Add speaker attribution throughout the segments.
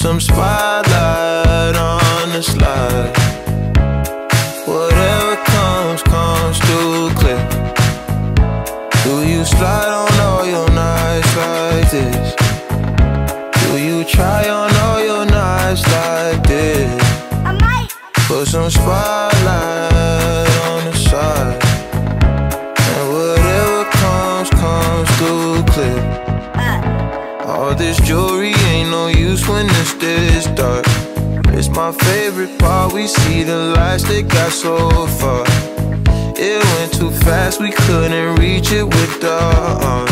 Speaker 1: some spotlight on the slide. Whatever comes, comes through clear. Do you slide on all your nights like this? Do you try on all your nights like this?
Speaker 2: I might
Speaker 1: put some spotlight on the side, and whatever comes, comes through clear. All this jewelry ain't no use when it's this dark. It's my favorite part, we see the lights that got so far. It went too fast, we couldn't reach it with the arm.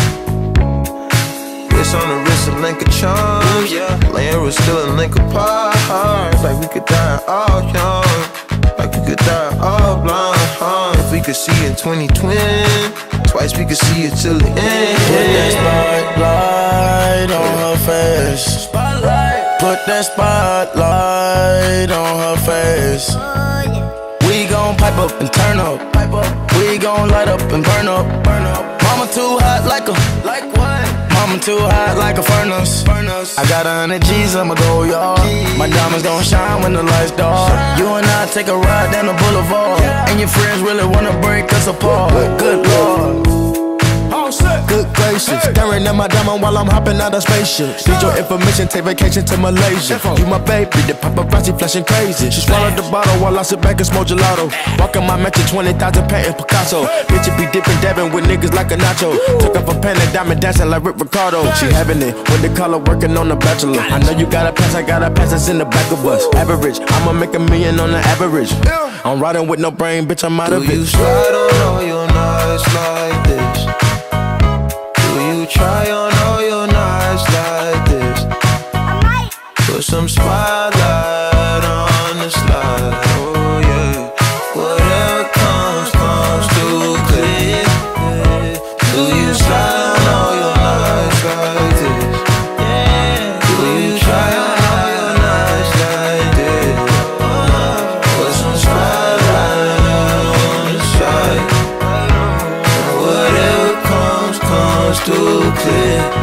Speaker 1: Wrist on the wrist, a link of charms, yeah. Laying was still a link apart. Like we could die all young, like we could die all blind. If we could see in 2020, twice we could see it till the end.
Speaker 3: Put that spotlight on her face. Put that spotlight on her face. We gon' pipe up and turn up. We gon' light up and burn up. Mama too hot like what? Mama too hot like a furnace. I got 100 G's, I'ma go yard. My diamonds gon' shine when the lights dark. You and I take a ride down the boulevard, and your friends really wanna break us apart. Good Lord, good gracious, staring at my diamond while I'm hopping out of spaceship. Need your information, take vacation to Malaysia. You my baby, the paparazzi flashing crazy. She swallowed the bottle while I sit back and smoke gelato. Walking my mansion, 20,000 painting Picasso. Bitch, you be dipping, dabbing with niggas like a nacho. Took off a pen and diamond dancing like Rick Ricardo. She having it with the color working on the Bachelor. I know you got a pass, I got a pass that's in the back of us. Average, I'ma make $1 million on the average. I'm riding with no brain, bitch, I'm out of it.
Speaker 1: Do you slide on all your nights like this? You try on all your nights like this.
Speaker 2: I might
Speaker 1: put some spotlight on the slide. Oh yeah. Whatever comes, comes through clear. Do you slide on all your nights like this? Do you try on all your nights like this? Put some spotlight on the side. Whatever comes, comes through clear.